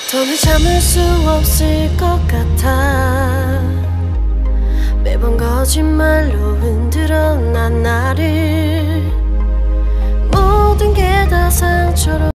더는 참을 수 없을 것 같아. 매번 거짓말로 흔들어 난 나를. 모든 게 다 상처로